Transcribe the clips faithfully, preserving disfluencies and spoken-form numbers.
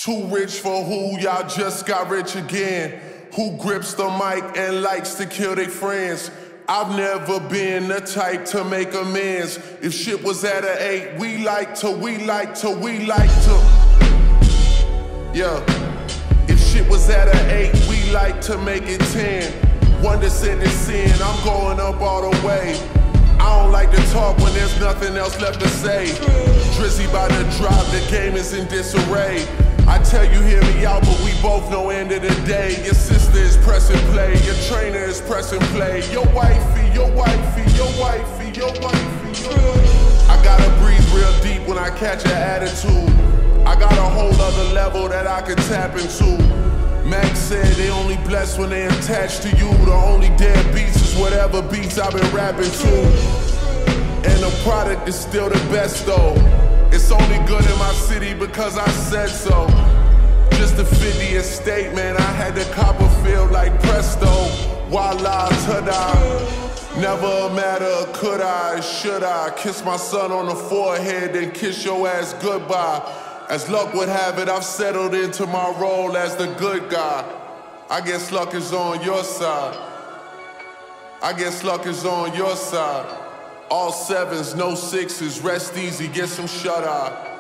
Too rich for who, y'all just got rich again. Who grips the mic and likes to kill their friends. I've never been the type to make amends. If shit was at an eight, we like to, we like to, we like to. Yeah. If shit was at an eight, we like to make it ten. One descent is sin, I'm going up all the way. I don't like to talk when there's nothing else left to say. Drizzy by the drop, the game is in disarray. I tell you, hear me out, but we both know end of the day. Your sister is pressing play, your trainer is pressing play. Your wifey, your wifey, your wifey, your wifey. I gotta breathe real deep when I catch an attitude. I got a whole other level that I can tap into. Max said they only blessed when they attached to you. The only deadbeats is whatever beats I've been rapping to. And the product is still the best though. It's only good in my city because I said so. Just to fit the estate, man, I had to cop a field like presto. Voila, ta-da. Never a matter of could I, should I. Kiss my son on the forehead, then kiss your ass goodbye. As luck would have it, I've settled into my role as the good guy. I guess luck is on your side. I guess luck is on your side. All sevens, no sixes, rest easy, get some shut-eye.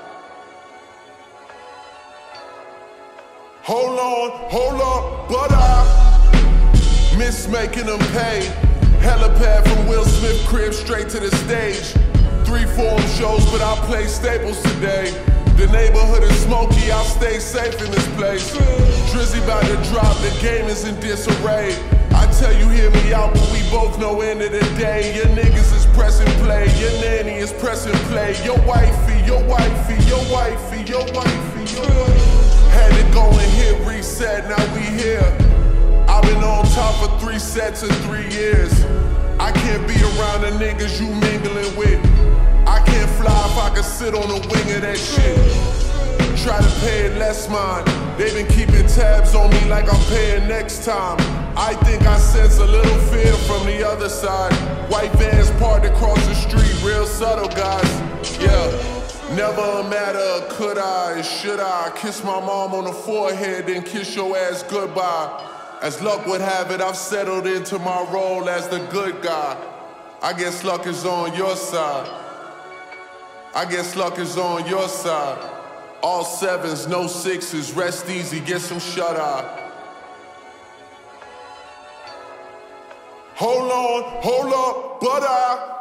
Hold on, hold up, but I miss making them pay. Helipad from Will Smith crib straight to the stage. Three form shows, but I play staples today. The neighborhood is smoky, I'll stay safe in this place. Drizzy about to drop, the game is in disarray. I tell you, hear me out, but we both know end of the day. Your niggas is pressing play, your nanny is pressing play. Your wifey, your wifey, your wifey, your wifey. Had to go and hit reset, now we here. I've been on top for three sets in three years. I can't be around the niggas you mingling with. I can't fly if I could sit on the wing of that shit. Try to pay it less mind. They been keeping tabs on me like I'm paying next time. I think I sense a little fear from the other side. White vans parked across the street, real subtle guys. Yeah, never a matter of could I, should I. Kiss my mom on the forehead, then kiss your ass goodbye. As luck would have it, I've settled into my role as the good guy. I guess luck is on your side. I guess luck is on your side. All sevens, no sixes, rest easy, get some shut-eye. Hold on, hold up, but I